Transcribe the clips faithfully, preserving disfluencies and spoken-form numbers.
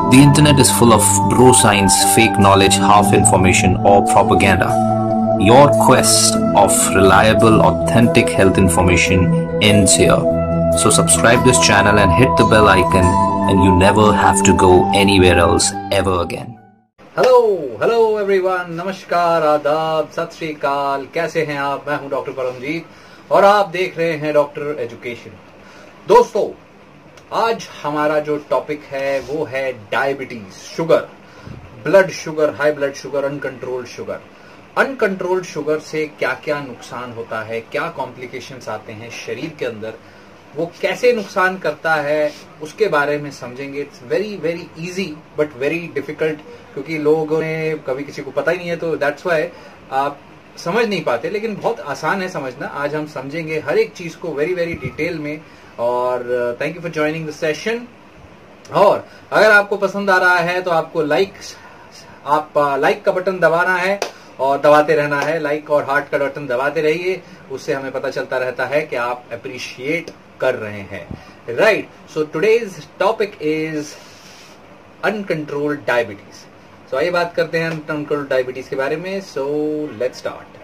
The internet is full of bro science, fake knowledge, half information, or propaganda. Your quest of reliable, authentic health information ends here. So subscribe this channel and hit the bell icon, and you never have to go anywhere else ever again. Hello hello everyone, नमस्कार, आदाब, सत श्री अकाल। कैसे हैं आप? मैं हूं doctor Paramjit और आप देख रहे हैं डॉक्टर एजुकेशन। दोस्तों, आज हमारा जो टॉपिक है वो है diabetes, sugar, blood sugar, high blood sugar, uncontrolled sugar. Uncontrolled sugar से क्या क्या नुकसान होता है, क्या कॉम्प्लिकेशंस आते हैं शरीर के अंदर, वो कैसे नुकसान करता है, उसके बारे में समझेंगे। It's very very easy but very difficult, क्योंकि लोगों ने कभी किसी को पता ही नहीं है, तो दैट्स वाई आप समझ नहीं पाते, लेकिन बहुत आसान है समझना। आज हम समझेंगे हर एक चीज को वेरी वेरी डिटेल में। और thank you for joining the session. और अगर आपको पसंद आ रहा है तो आपको लाइक आप लाइक का बटन दबाना है और दबाते रहना है। लाइक और हार्ट का बटन दबाते रहिए, उससे हमें पता चलता रहता है कि आप अप्रिशिएट कर रहे हैं। Right, so today's topic is uncontrolled diabetes. So आइए बात करते हैं अनकंट्रोल्ड डायबिटीज के बारे में। So let's start.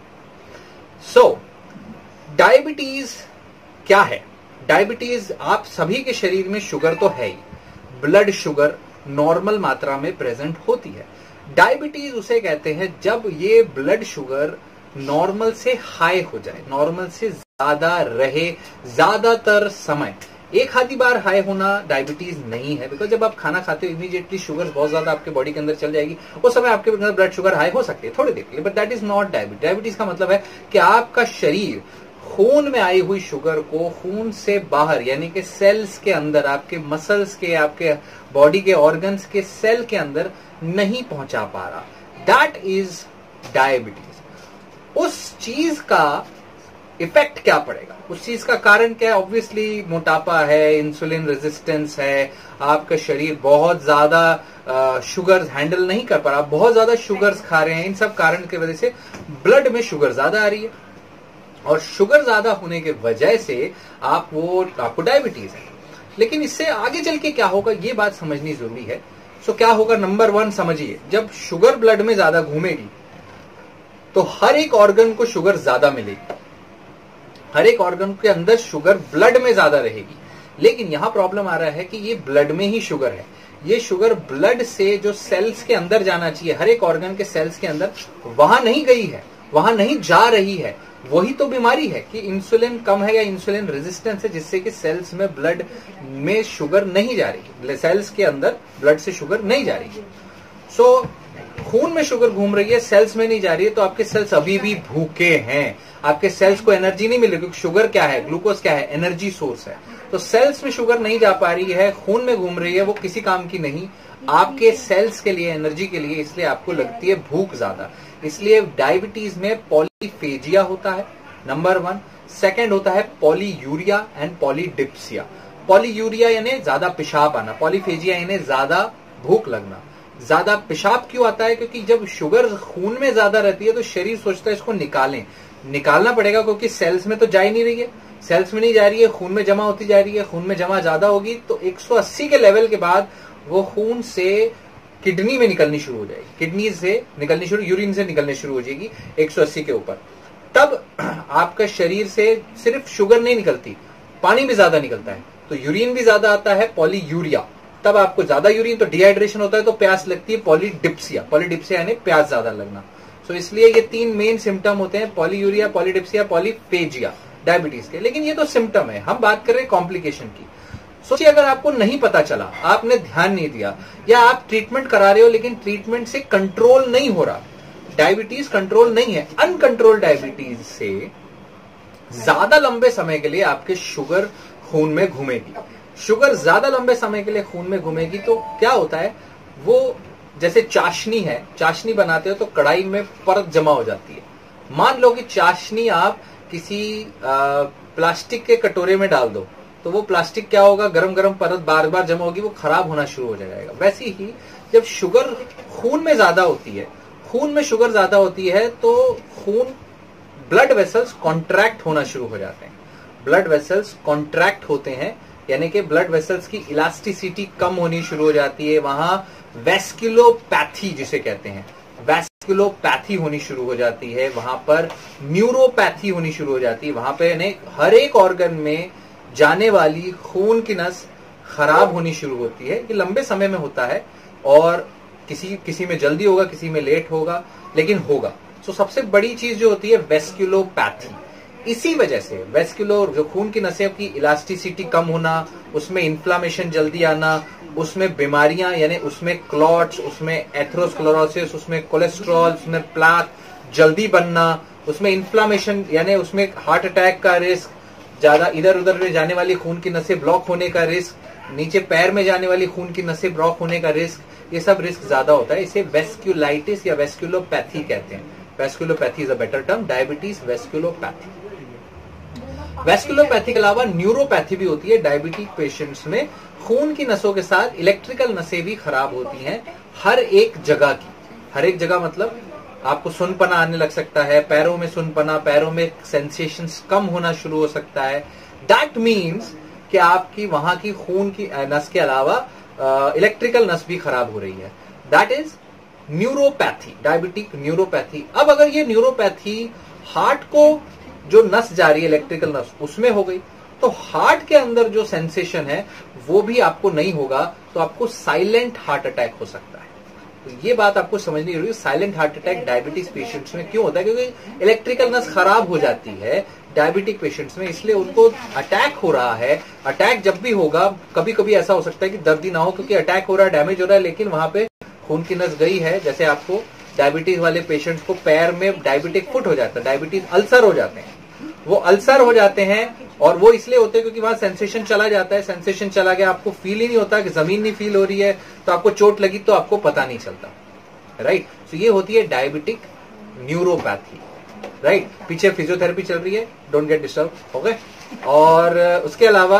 So diabetes क्या है? डायबिटीज, आप सभी के शरीर में शुगर तो है ही, ब्लड शुगर नॉर्मल मात्रा में प्रेजेंट होती है। डायबिटीज उसे कहते हैं जब ये ब्लड शुगर नॉर्मल से हाई हो जाए, नॉर्मल से ज्यादा रहे ज्यादातर समय। एक आधी बार हाई होना डायबिटीज नहीं है, बिकॉज जब आप खाना खाते हो इमीडिएटली शुगर बहुत ज्यादा आपके बॉडी के अंदर चल जाएगी, उस समय आपके अंदर ब्लड शुगर हाई हो सकती है थोड़ी देर के लिए, but that is not diabetes. Diabetes का मतलब है कि आपका शरीर खून में आई हुई शुगर को खून से बाहर, यानी कि सेल्स के अंदर, आपके मसल्स के, आपके बॉडी के ऑर्गन्स के सेल के अंदर नहीं पहुंचा पा रहा। That is diabetes. उस चीज का इफेक्ट क्या पड़ेगा, उस चीज का कारण क्या है? ऑब्वियसली मोटापा है, इंसुलिन रेजिस्टेंस है, आपका शरीर बहुत ज्यादा शुगर हैंडल नहीं कर पा रहा, बहुत ज्यादा शुगर्स खा रहे हैं। इन सब कारण की वजह से ब्लड में शुगर ज्यादा आ रही है, और शुगर ज्यादा होने के वजह से आप वो आपको डायबिटीज है। लेकिन इससे आगे चल के क्या होगा, ये बात समझनी जरूरी है। सो क्या होगा? नंबर वन समझिए, जब शुगर ब्लड में ज्यादा घूमेगी तो हर एक ऑर्गन को शुगर ज्यादा मिलेगी, हर एक ऑर्गन के अंदर शुगर ब्लड में ज्यादा रहेगी। लेकिन यहां प्रॉब्लम आ रहा है कि ये ब्लड में ही शुगर है, ये शुगर ब्लड से जो सेल्स के अंदर जाना चाहिए, हर एक ऑर्गन के सेल्स के अंदर, वहां नहीं गई है, वहां नहीं जा रही है। वही तो बीमारी है कि इंसुलिन कम है या इंसुलिन रेजिस्टेंस है, जिससे कि सेल्स में ब्लड में शुगर नहीं जा रही, सेल्स के अंदर ब्लड से शुगर नहीं जा रही है। सो so, खून में शुगर घूम रही है, सेल्स में नहीं जा रही है, तो आपके सेल्स अभी भी भूखे हैं, आपके सेल्स को एनर्जी नहीं मिल रही, क्योंकि शुगर क्या है, ग्लूकोज क्या है, एनर्जी सोर्स है। तो सेल्स में शुगर नहीं जा पा रही है, खून में घूम रही है, वो किसी काम की नहीं, आपके सेल्स के लिए, एनर्जी के लिए, इसलिए आपको लगती है भूख ज्यादा। इसलिए डायबिटीज में पॉलीफेजिया होता है, नंबर वन। सेकंड होता है पॉलीयूरिया एंड पॉलीडिप्सिया। पॉलीयूरिया यानी ज्यादा पेशाब आना, पॉलीफेजिया यानी ज्यादा भूख लगना। ज्यादा पेशाब क्यों आता है? क्योंकि जब शुगर खून में ज्यादा रहती है तो शरीर सोचता है इसको निकालें, निकालना पड़ेगा, क्योंकि सेल्स में तो जा ही नहीं रही है, सेल्स में नहीं जा रही है, खून में जमा होती जा रही है, खून में जमा ज्यादा होगी तो एक सौ अस्सी के लेवल के बाद वो खून से किडनी में निकलनी शुरू हो जाएगी, किडनी से निकलनी शुरू, यूरिन से निकलनी शुरू हो जाएगी एक सौ अस्सी के ऊपर। तब आपका शरीर से सिर्फ शुगर नहीं निकलती, पानी भी ज्यादा निकलता है, तो यूरिन भी ज्यादा आता है, पॉलीयूरिया। तब आपको ज्यादा यूरिन, तो डिहाइड्रेशन होता है, तो प्यास लगती है, पॉलीडिप्सिया। पॉलीडिप्सिया यानी प्यास ज्यादा लगना। सो इसलिए ये तीन मेन सिम्टम होते हैं, पॉलीयूरिया, पॉलीडिप्सिया, पॉलीफेजिया, डायबिटीज के। लेकिन ये तो सिम्टम है, हम बात कर रहे हैं कॉम्प्लिकेशन की। सोचिए अगर आपको नहीं पता चला, आपने ध्यान नहीं दिया, या आप ट्रीटमेंट करा रहे हो लेकिन ट्रीटमेंट से कंट्रोल नहीं हो रहा, डायबिटीज कंट्रोल नहीं है, अनकंट्रोल डायबिटीज से ज्यादा लंबे समय के लिए आपके शुगर खून में घूमेगी। शुगर ज्यादा लंबे समय के लिए खून में घूमेगी तो क्या होता है, वो जैसे चाशनी है, चाशनी बनाते हो तो कढ़ाई में परत जमा हो जाती है। मान लो कि चाशनी आप किसी आ, प्लास्टिक के कटोरे में डाल दो, तो वो प्लास्टिक क्या होगा, गरम गरम परत बार बार जमा होगी, वो खराब होना शुरू हो जाएगा। वैसे ही जब शुगर खून में ज्यादा होती है, खून में शुगर ज्यादा होती है तो खून, ब्लड वेसल्स कॉन्ट्रैक्ट होना शुरू हो जाते हैं, ब्लड वेसल्स कॉन्ट्रैक्ट होते हैं यानी कि ब्लड वेसल्स की इलास्टिसिटी कम होनी शुरू हो जाती है, वहां वेस्कुलोपैथी जिसे कहते हैं, वेस्कुलोपैथी होनी शुरू हो जाती है, वहां पर न्यूरोपैथी होनी शुरू हो जाती है, वहां पे यानी हर एक ऑर्गन में जाने वाली खून की नस खराब होनी शुरू होती है। ये लंबे समय में होता है और किसी किसी में जल्दी होगा, किसी में लेट होगा, लेकिन होगा। तो सबसे बड़ी चीज जो होती है वेस्कुलोपैथी। इसी वजह से वेस्कुलर जो खून की नसें की इलास्टिसिटी कम होना, उसमें इन्फ्लामेशन जल्दी आना, उसमें बीमारियां यानी उसमें क्लॉट्स, उसमें एथेरोस्क्लेरोसिस, उसमें कोलेस्ट्रॉल, उसमें प्लाक जल्दी बनना, उसमें इन्फ्लामेशन यानी उसमें हार्ट अटैक का रिस्क, ज्यादा इधर उधर में जाने वाली खून की नसें ब्लॉक होने का रिस्क, नीचे पैर में जाने वाली खून की नसें ब्लॉक होने का रिस्क, ये सब रिस्क ज्यादा होता है। इसे वेस्कुलाइटिस या वेस्कुलोपैथी कहते हैं। Vasculopathy is a better term, diabetes vasculopathy. Vasculopathy के अलावा न्यूरोपैथी भी होती है। डायबिटिक पेशेंट्स में खून की नसों के साथ इलेक्ट्रिकल नसें भी खराब होती हैं, हर एक जगह की। हर एक जगह मतलब आपको सुनपना आने लग सकता है, पैरों में सुनपना, पैरों में सेंसेशंस कम होना शुरू हो सकता है। दैट मीन्स कि आपकी वहां की खून की नस के अलावा इलेक्ट्रिकल नस भी खराब हो रही है। That is neuropathy, diabetic neuropathy. अब अगर ये न्यूरोपैथी हार्ट को जो नस जा रही है इलेक्ट्रिकल नस उसमें हो गई, तो हार्ट के अंदर जो सेंसेशन है वो भी आपको नहीं होगा, तो आपको साइलेंट हार्ट अटैक हो सकता है। तो ये बात आपको समझनी जरूरी है। Silent heart attack diabetes patients में क्यों होता है? क्योंकि इलेक्ट्रिकल नस खराब हो जाती है डायबिटिक पेशेंट्स में, इसलिए उनको अटैक हो रहा है। अटैक जब भी होगा, कभी कभी ऐसा हो सकता है कि दर्द ही ना हो क्योंकि अटैक हो रहा है, डैमेज हो रहा है, लेकिन वहां पे खून की नस गई है। जैसे आपको डायबिटीज वाले पेशेंट्स को पैर में डायबिटिक फुट हो जाता है, डायबिटीज अल्सर हो जाते हैं। वो अल्सर हो जाते हैं और वो इसलिए होते हैं क्योंकि वहां सेंसेशन चला जाता है। सेंसेशन चला गया, आपको फील ही नहीं होता कि जमीन नहीं फील हो रही है, तो आपको चोट लगी तो आपको पता नहीं चलता, राइट। तो ये होती है डायबिटिक न्यूरोपैथी, राइट। पीछे फिजियोथेरेपी चल रही है, डोंट गेट डिस्टर्ब, ओके। और उसके अलावा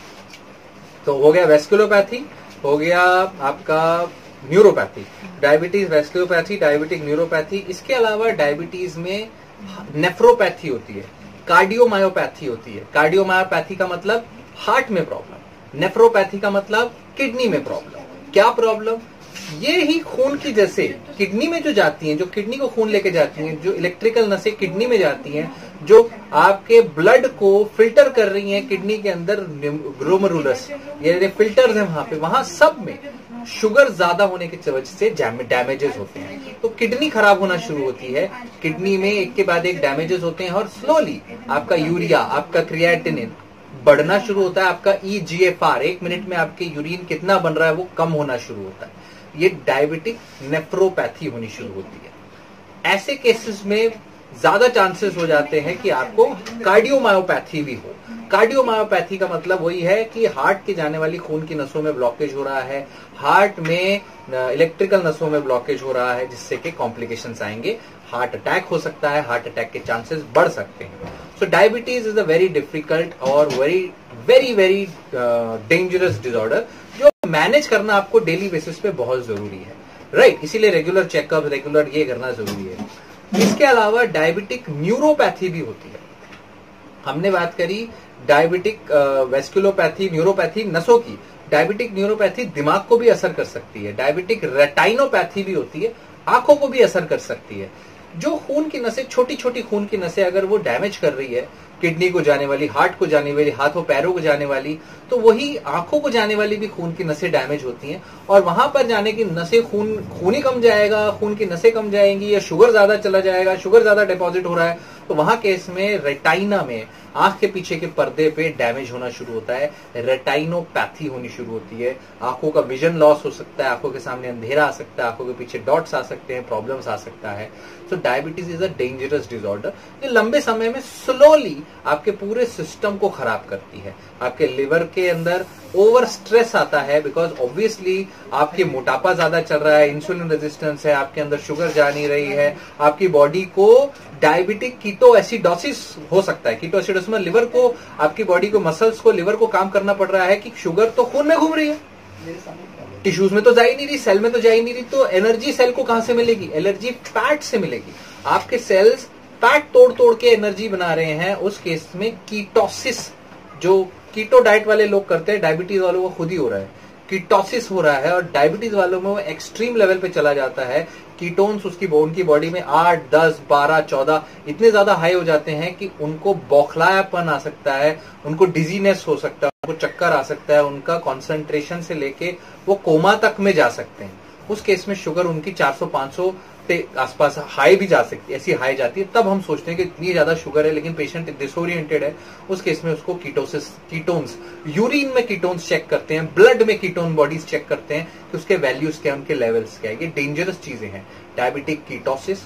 तो हो गया वेस्कुलोपैथी, हो गया आपका neuropathy, diabetes vasculopathy, diabetic neuropathy. इसके अलावा डायबिटीज में नेफ्रोपैथी होती है, कार्डियोमायोपैथी होती है। कार्डियोमायोपैथी का मतलब हार्ट में प्रॉब्लम, नेफ्रोपैथी का मतलब किडनी में प्रॉब्लम। क्या प्रॉब्लम? ये ही खून की जैसे किडनी में जो जाती हैं, जो किडनी को खून लेके जाती हैं, जो इलेक्ट्रिकल नसें किडनी में जाती हैं, जो आपके ब्लड को फिल्टर कर रही हैं किडनी के अंदर, ग्लोमेरुलस ये फिल्टर्स हैं वहां पे, वहां सब में शुगर ज्यादा होने की वजह से डैमेजेस होते हैं। तो किडनी खराब होना शुरू होती है, किडनी में एक के बाद एक डैमेजेस होते हैं और स्लोली आपका यूरिया, आपका क्रिएटिनिन बढ़ना शुरू होता है। आपका ई जी एफ आर, एक मिनट में आपके यूरिन कितना बन रहा है वो कम होना शुरू होता है। ये डायबिटिक नेफ्रोपैथी होनी शुरू होती है। ऐसे केसेस में ज्यादा चांसेस हो जाते हैं कि आपको कार्डियोमायोपैथी भी हो। कार्डियोमायोपैथी का मतलब वही है कि हार्ट के जाने वाली खून की नसों में ब्लॉकेज हो रहा है, हार्ट में इलेक्ट्रिकल नसों में ब्लॉकेज हो रहा है, जिससे कि कॉम्प्लिकेशंस आएंगे, हार्ट अटैक हो सकता है, हार्ट अटैक के चांसेस बढ़ सकते हैं। So diabetes is a very difficult और very very very dangerous disorder जो मैनेज करना आपको डेली बेसिस पे बहुत जरूरी है, राइट right? इसीलिए रेगुलर चेकअप, रेगुलर ये करना जरूरी है। इसके अलावा डायबिटिक न्यूरोपैथी भी होती है। हमने बात करी डायबिटिक वेस्कुलोपैथी, न्यूरोपैथी नसों की। डायबिटिक न्यूरोपैथी दिमाग को भी असर कर सकती है। डायबिटिक रेटाइनोपैथी भी होती है, आंखों को भी असर कर सकती है। जो खून की नसें, छोटी छोटी खून की नसें अगर वो डैमेज कर रही है, किडनी को जाने वाली, हार्ट को जाने वाली, हाथों पैरों को जाने वाली, तो वही आंखों को जाने वाली भी खून की नसें डैमेज होती हैं। और वहां पर जाने की नसें, खून खून ही कम जाएगा, खून की नसें कम जाएंगी, या शुगर ज्यादा चला जाएगा, शुगर ज्यादा डिपॉजिट हो रहा है, तो वहां केस में रेटाइना में, आंख के पीछे के पर्दे पे डैमेज होना शुरू होता है, रेटाइनोपैथी होनी शुरू होती है। आंखों का विजन लॉस हो सकता है, आंखों के सामने अंधेरा आ सकता है, आंखों के पीछे डॉट्स आ सकते हैं, प्रॉब्लम्स आ सकता है। So diabetes is a dangerous disorder जो लंबे समय में स्लोली आपके पूरे सिस्टम को खराब करती है। आपके लिवर के अंदर ओवर स्ट्रेस आता है, बिकॉज ऑब्वियसली आपके मोटापा ज्यादा चल रहा है, इंसुलिन रेजिस्टेंस है, आपके अंदर शुगर जा नहीं रही है, आपकी बॉडी को डायबिटिक कीटो एसिडोसिस हो सकता है। कीटो एसिडोसिस में लिवर को, आपकी बॉडी को, मसल्स को, लिवर को काम करना पड़ रहा है कि शुगर तो खून में घूम रही है, टिश्यूज में तो जा ही नहीं रही, सेल में तो जा ही नहीं रही, तो एनर्जी सेल को कहां से मिलेगी? एनर्जी फैट से मिलेगी। आपके सेल्स फैट तोड़ तोड़ के एनर्जी बना रहे हैं, उस केस में कीटोसिस, जो कीटो डाइट वाले लोग करते हैं, डायबिटीज वालों को खुद ही हो रहा है, कीटोसिस हो रहा है, और डायबिटीज वालों में वो एक्सट्रीम लेवल पे चला जाता है। कीटोन्स उसकी उनकी बॉडी में आठ, दस, बारह, चौदह इतने ज्यादा हाई हो जाते हैं कि उनको बौखलायापन आ सकता है, उनको डिजीनेस हो सकता है, उनको चक्कर आ सकता है, उनका कॉन्सेंट्रेशन से लेके वो कोमा तक में जा सकते हैं। उस केस में शुगर उनकी चार सौ पांच सौ के आसपास हाई भी जा सकती है, ऐसी हाई जाती है। तब हम सोचते हैं कि इतनी ज्यादा शुगर है, लेकिन पेशेंट डिसोरिएंटेड है। उस केस में उसको कीटोसिस, कीटोन्स, यूरिन में कीटोन्स चेक करते हैं, ब्लड में कीटोन बॉडीज चेक करते हैं कि उसके वैल्यूज क्या है, उनके लेवल्स क्या है। ये डेंजरस चीजें हैं। Diabetic ketosis,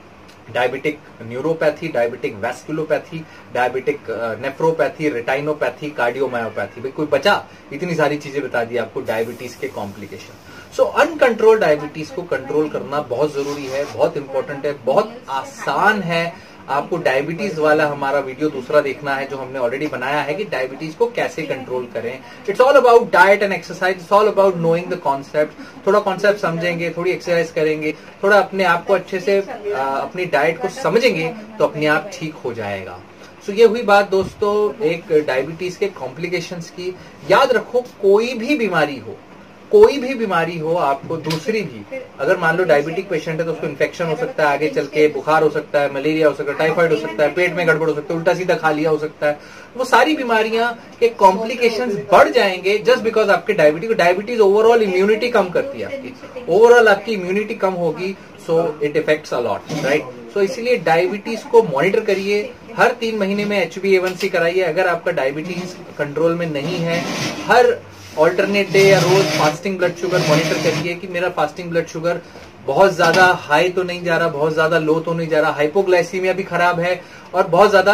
diabetic neuropathy, diabetic vasculopathy, diabetic nephropathy, retinopathy, cardiomyopathy. भाई कोई बचा? इतनी सारी चीजें बता दी आपको डायबिटीज के कॉम्प्लिकेशन। सो अनकंट्रोल डायबिटीज को कंट्रोल करना बहुत जरूरी है, बहुत इंपॉर्टेंट है, बहुत आसान है। आपको डायबिटीज वाला हमारा वीडियो दूसरा देखना है जो हमने ऑलरेडी बनाया है कि डायबिटीज को कैसे कंट्रोल करें। It's all about diet and exercise, it's all about knowing the concept. थोड़ा कॉन्सेप्ट समझेंगे, थोड़ी एक्सरसाइज करेंगे, थोड़ा अपने आप को अच्छे से आ, अपनी डाइट को समझेंगे तो अपने आप ठीक हो जाएगा। सो ये हुई बात दोस्तों एक डायबिटीज के कॉम्प्लिकेशंस की। याद रखो, कोई भी बीमारी हो, कोई भी बीमारी हो आपको, दूसरी भी, अगर मान लो डायबिटिक पेशेंट है तो उसको इन्फेक्शन हो सकता है, आगे चल के बुखार हो सकता है, मलेरिया हो सकता है, टाइफाइड हो सकता है, पेट में गड़बड़ हो सकता है, उल्टा सीधा खा लिया हो सकता है। वो सारी बीमारियां के कॉम्प्लिकेशंस बढ़ जाएंगे जस्ट बिकॉज आपके डायबिटीज डायबिटीज ओवरऑल इम्यूनिटी कम करती है आपकी, ओवरऑल आपकी इम्यूनिटी कम होगी। So it affects a lot, right. So इसीलिए डायबिटीज को मॉनिटर करिए, हर तीन महीने में H B A one C कराइए अगर आपका डायबिटीज कंट्रोल में नहीं है। हर ऑल्टरनेट डे या रोज फास्टिंग ब्लड शुगर मॉनिटर करिए कि मेरा फास्टिंग ब्लड शुगर बहुत ज्यादा हाई तो नहीं जा रहा, बहुत ज्यादा लो तो नहीं जा रहा, हाइपोग्लाइसीमिया भी खराब है और बहुत ज्यादा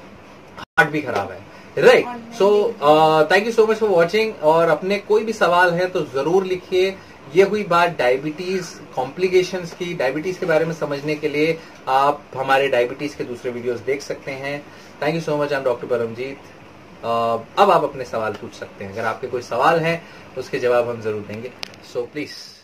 हार्ट भी खराब है, right. So thank you so much for watching. और अपने कोई भी सवाल है तो जरूर लिखिए। ये हुई बात डायबिटीज कॉम्प्लिकेशंस की। डायबिटीज के बारे में समझने के लिए आप हमारे डायबिटीज के दूसरे वीडियोस देख सकते हैं। Thank you so much. I am doctor Paramjeet. अब आप अपने सवाल पूछ सकते हैं। अगर आपके कोई सवाल है तो उसके जवाब हम जरूर देंगे। So please